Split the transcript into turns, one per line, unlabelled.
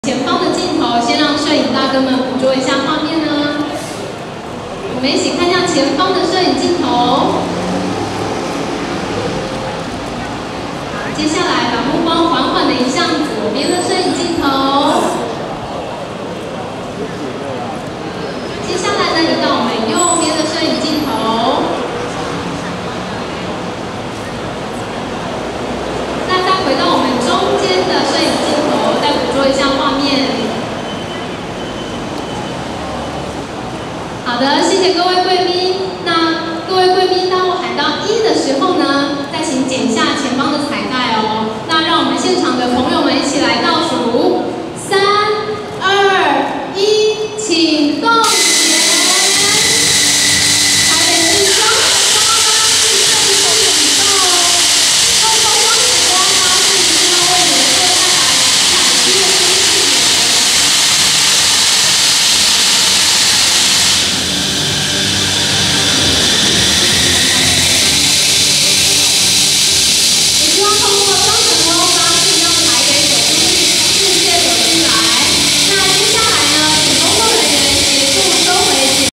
前方的镜头，先让摄影大哥们捕捉一下画面呢。我们一起看向前方的摄影镜头。好，接下来把目光缓缓地移向左边的摄影镜头。接下来呢，移到我们右边的摄影镜头。那再回到我们中间的摄影镜头，再捕捉一下画面。好的，谢谢各位贵宾。那各位贵宾，当我喊到1的时候呢，再请剪下前方的